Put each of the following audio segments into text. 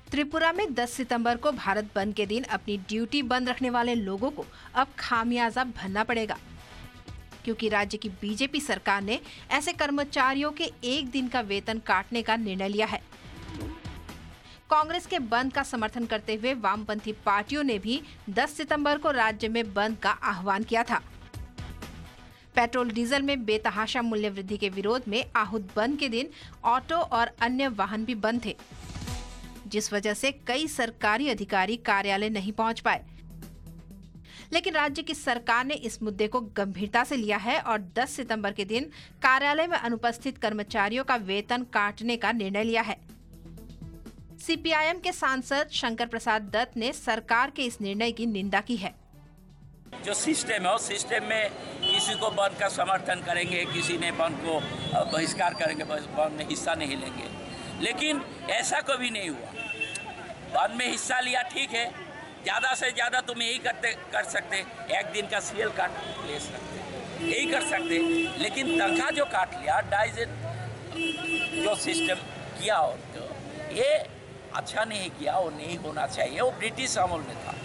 त्रिपुरा में 10 सितंबर को भारत बंद के दिन अपनी ड्यूटी बंद रखने वाले लोगों को अब खामियाजा भरना पड़ेगा, क्योंकि राज्य की बीजेपी सरकार ने ऐसे कर्मचारियों के एक दिन का वेतन काटने का निर्णय लिया है। कांग्रेस के बंद का समर्थन करते हुए वामपंथी पार्टियों ने भी 10 सितंबर को राज्य में बंद का आह्वान किया था। पेट्रोल डीजल में बेतहाशा मूल्य वृद्धि के विरोध में आहूत बंद के दिन ऑटो और अन्य वाहन भी बंद थे, जिस वजह से कई सरकारी अधिकारी कार्यालय नहीं पहुंच पाए। लेकिन राज्य की सरकार ने इस मुद्दे को गंभीरता से लिया है और 10 सितंबर के दिन कार्यालय में अनुपस्थित कर्मचारियों का वेतन काटने का निर्णय लिया है। सीपीआईएम के सांसद शंकर प्रसाद दत्त ने सरकार के इस निर्णय की निंदा की है। जो सिस्टम है, उस सिस्टम में किसी को बंद का समर्थन करेंगे, किसी ने बंद को बहिष्कार करेंगे, बंद में हिस्सा नहीं लेंगे। लेकिन ऐसा कभी नहीं हुआ। बंद में हिस्सा लिया, ठीक है, ज़्यादा से ज़्यादा तुम यही कर सकते, एक दिन का सीएल काट ले सकते, यही कर सकते। लेकिन तनख्वाह जो काट लिया, डाइजेट जो सिस्टम किया, और तो ये अच्छा नहीं किया और नहीं होना चाहिए। वो ब्रिटिश अमल में था।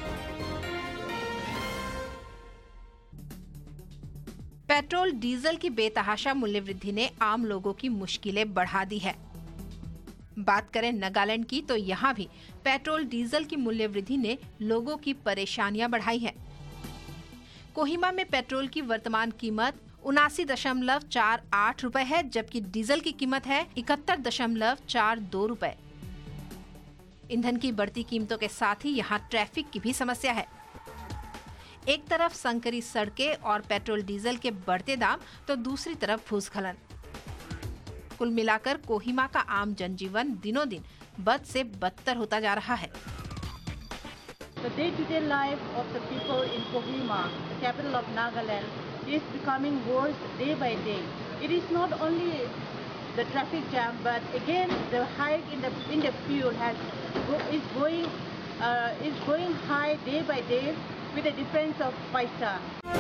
पेट्रोल डीजल की बेतहाशा मूल्य वृद्धि ने आम लोगों की मुश्किलें बढ़ा दी है। बात करें नागालैंड की, तो यहाँ भी पेट्रोल डीजल की मूल्य वृद्धि ने लोगों की परेशानियां बढ़ाई है। कोहिमा में पेट्रोल की वर्तमान कीमत 79.48 रुपए है, जबकि डीजल की कीमत है 71.42 रुपए। ईंधन की बढ़ती कीमतों के साथ ही यहाँ ट्रैफिक की भी समस्या है। एक तरफ संकरी सड़कें और पेट्रोल डीजल के बढ़ते दाम, तो दूसरी तरफ भूस्खलन। कुल मिलाकर कोहिमा का आम जनजीवन दिनों दिन बद से बदतर होता जा रहा है। The day-to-day life of the people in Kohima, the capital of Nagaland, is becoming worse day by day. It is not only the traffic jam, but again the hike in the fuel is going high day by day with a difference of paisa.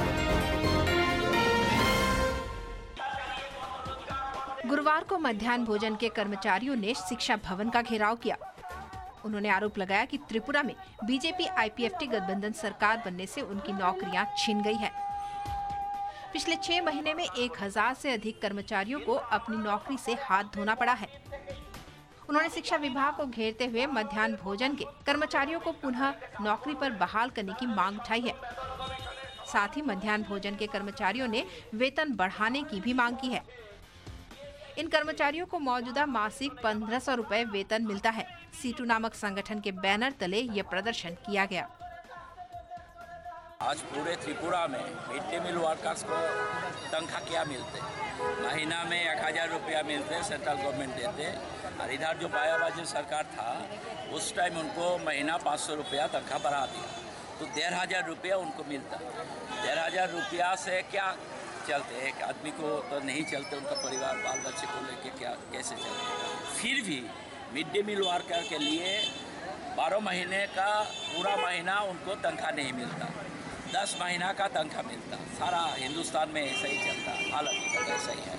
गुरुवार को मध्याह्न भोजन के कर्मचारियों ने शिक्षा भवन का घेराव किया। उन्होंने आरोप लगाया कि त्रिपुरा में बीजेपी आईपीएफटी गठबंधन सरकार बनने से उनकी नौकरियां छिन गई है। पिछले 6 महीने में 1000 से अधिक कर्मचारियों को अपनी नौकरी से हाथ धोना पड़ा है। उन्होंने शिक्षा विभाग को घेरते हुए मध्याह्न भोजन के कर्मचारियों को पुनः नौकरी पर बहाल करने की मांग उठाई है। साथ ही मध्याह्न भोजन के कर्मचारियों ने वेतन बढ़ाने की भी मांग की है। इन कर्मचारियों को मौजूदा मासिक 1500 रुपए वेतन मिलता है। सीटू नामक संगठन के बैनर तले यह प्रदर्शन किया गया। आज पूरे त्रिपुरा में मिड डे मील वर्कर्स को तनख्वाह क्या मिलते, महीना में 1000 रुपया मिलते, सेंट्रल गवर्नमेंट देते। और इधर जो बायाबाजी सरकार था, उस टाइम उनको महीना 500 रुपया तनख्वाह बढ़ा दिया, तो 1500 रुपया उनको मिलता। 1500 रुपया से क्या चलते? एक आदमी को तो नहीं चलते, उनका परिवार बाल बच्चे को लेके कैसे चलते? फिर भी मिड डे मील वर्कर के लिए 12 महीने का पूरा महीना उनको तनख्वाह नहीं मिलता, 10 महीना का तनख्वाह मिलता। सारा हिंदुस्तान में ऐसा ही चलता, हालत ऐसा ही है।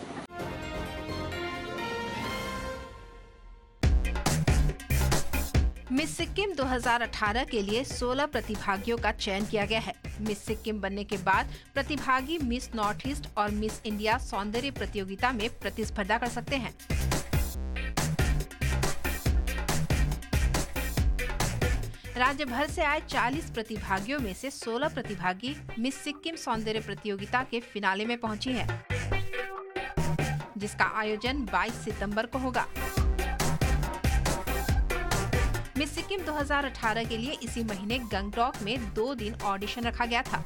मिस सिक्किम 2018 के लिए 16 प्रतिभागियों का चयन किया गया है। मिस सिक्किम बनने के बाद प्रतिभागी मिस नॉर्थ ईस्ट और मिस इंडिया सौंदर्य प्रतियोगिता में प्रतिस्पर्धा कर सकते हैं। राज्य भर से आए 40 प्रतिभागियों में से 16 प्रतिभागी मिस सिक्किम सौंदर्य प्रतियोगिता के फिनाले में पहुंची हैं, जिसका आयोजन 22 सितंबर को होगा। मिस सिक्किम 2018 के लिए इसी महीने गंगटोक में 2 दिन ऑडिशन रखा गया था।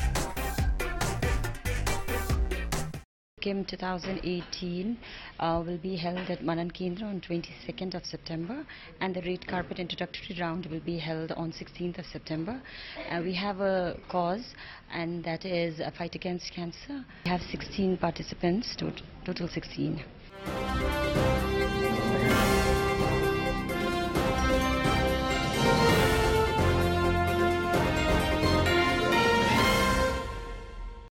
Sikkim 2018 will be held at Manan Kendra on 22nd of September, and the red carpet introductory round will be held on 16th of September. We have a cause, and that is a fight against cancer. We have 16 participants, total 16.